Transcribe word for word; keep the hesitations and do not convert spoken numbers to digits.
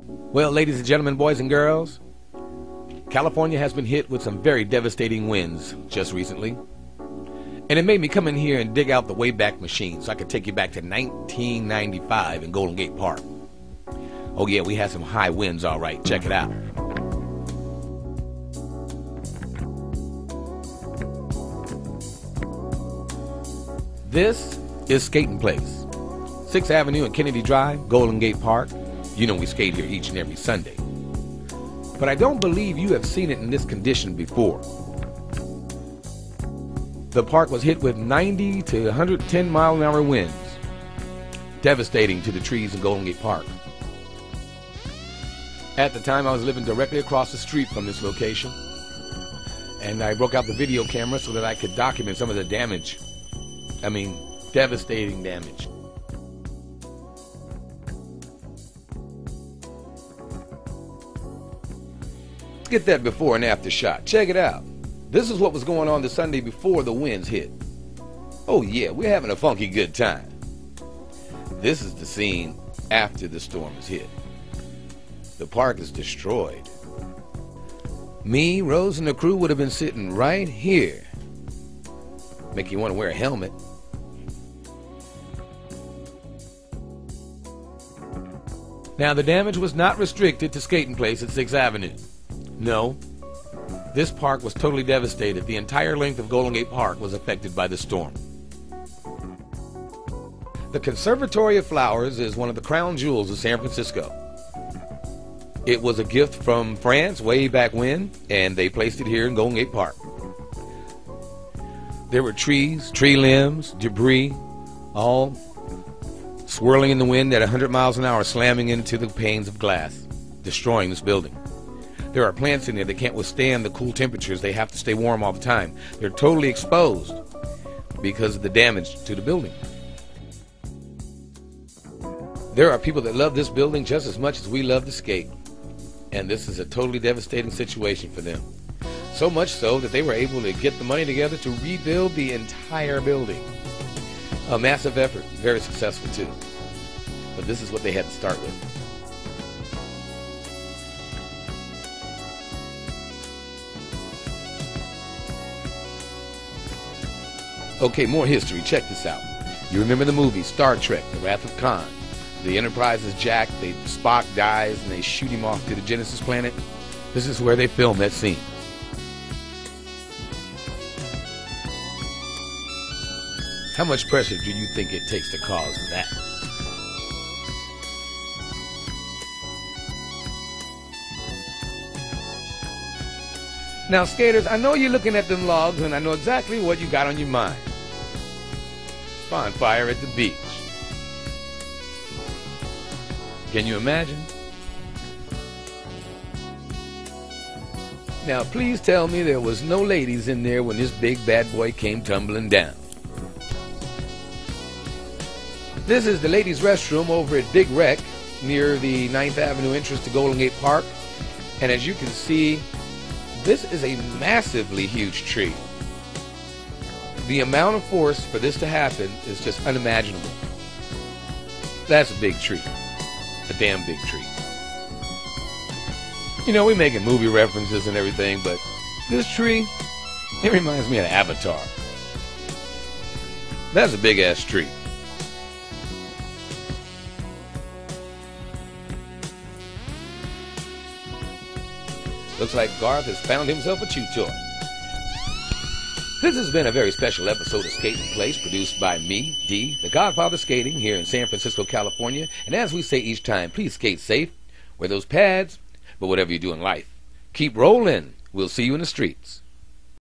Well, ladies and gentlemen, boys and girls, California has been hit with some very devastating winds just recently. And it made me come in here and dig out the Wayback Machine so I could take you back to nineteen ninety-five in Golden Gate Park. Oh yeah, we had some high winds, all right. Check it out. This is Skating Place, sixth Avenue and Kennedy Drive, Golden Gate Park. You know we skate here each and every Sunday. But I don't believe you have seen it in this condition before. The park was hit with ninety to one hundred ten mile an hour winds, devastating to the trees in Golden Gate Park. At the time, I was living directly across the street from this location, and I broke out the video camera so that I could document some of the damage. I mean, devastating damage. Get that before and after shot. Check it out. This is what was going on the Sunday before the winds hit. Oh yeah, we're having a funky good time. This is the scene after the storm is hit. The park is destroyed. Me, Rose, and the crew would have been sitting right here. Make you want to wear a helmet. Now, the damage was not restricted to Skating Place at sixth Avenue. No, this park was totally devastated. The entire length of Golden Gate Park was affected by the storm. The Conservatory of Flowers is one of the crown jewels of San Francisco. It was a gift from France way back when, and they placed it here in Golden Gate Park. There were trees, tree limbs, debris, all swirling in the wind at one hundred miles an hour, slamming into the panes of glass, destroying this building. There are plants in there that can't withstand the cool temperatures. They have to stay warm all the time. They're totally exposed because of the damage to the building. There are people that love this building just as much as we love to skate. And this is a totally devastating situation for them. So much so that they were able to get the money together to rebuild the entire building. A massive effort, very successful too. But this is what they had to start with. Okay, more history. Check this out. You remember the movie Star Trek, The Wrath of Khan? The Enterprise is jacked, they, Spock dies, and they shoot him off to the Genesis planet. This is where they filmed that scene. How much pressure do you think it takes to cause that? Now, skaters, I know you're looking at them logs, and I know exactly what you got on your mind. Bonfire at the beach. Can you imagine? Now, please tell me there was no ladies in there when this big bad boy came tumbling down. This is the ladies' restroom over at Big Rec near the ninth Avenue entrance to Golden Gate Park. And as you can see, this is a massively huge tree. The amount of force for this to happen is just unimaginable. That's a big tree. A damn big tree. You know, we're making movie references and everything, but this tree, it reminds me of Avatar. That's a big ass tree. Looks like Garth has found himself a chew toy. This has been a very special episode of Skating Place, produced by me, D, the Godfather Skating, here in San Francisco, California. And as we say each time, please skate safe, wear those pads, but whatever you do in life, keep rolling. We'll see you in the streets.